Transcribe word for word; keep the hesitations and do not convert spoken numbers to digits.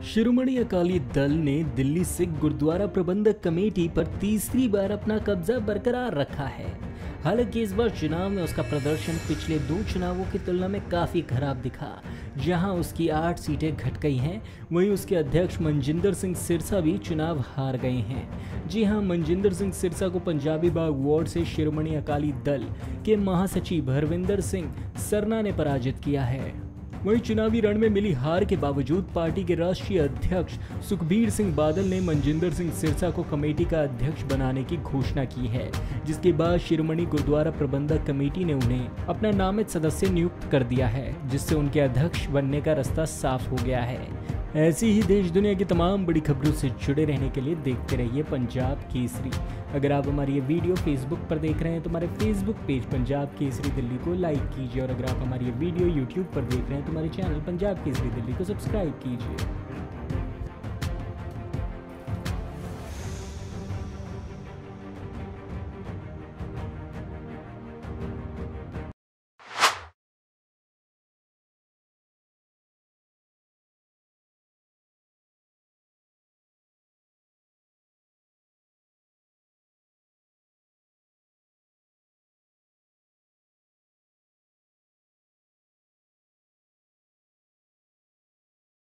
शिरोमणि अकाली दल ने दिल्ली सिख गुरुद्वारा प्रबंधक कमेटी पर तीसरी बार अपना कब्जा बरकरार रखा है। हालांकि इस बार चुनाव में उसका प्रदर्शन पिछले दो चुनावों की तुलना में काफी खराब दिखा। जहां उसकी आठ सीटें घट गई हैं, वहीं उसके अध्यक्ष मनजिंदर सिंह सिरसा भी चुनाव हार गए हैं। जी हां, मनजिंदर सिंह सिरसा को पंजाबी बाग वार्ड से शिरोमणि अकाली दल के महासचिव हरविंदर सिंह सरना ने पराजित किया है। वहीं चुनावी रण में मिली हार के बावजूद पार्टी के राष्ट्रीय अध्यक्ष सुखबीर सिंह बादल ने मनजिंदर सिंह सिरसा को कमेटी का अध्यक्ष बनाने की घोषणा की है, जिसके बाद शिरोमणि गुरुद्वारा प्रबंधक कमेटी ने उन्हें अपना नामित सदस्य नियुक्त कर दिया है, जिससे उनके अध्यक्ष बनने का रास्ता साफ हो गया है। ऐसी ही देश दुनिया की तमाम बड़ी खबरों से जुड़े रहने के लिए देखते रहिए पंजाब केसरी। अगर आप हमारी ये वीडियो फेसबुक पर देख रहे हैं तो हमारे फेसबुक पेज पंजाब केसरी दिल्ली को लाइक कीजिए, और अगर आप हमारी ये वीडियो यूट्यूब पर देख रहे हैं तो हमारे चैनल पंजाब केसरी दिल्ली को सब्सक्राइब कीजिए।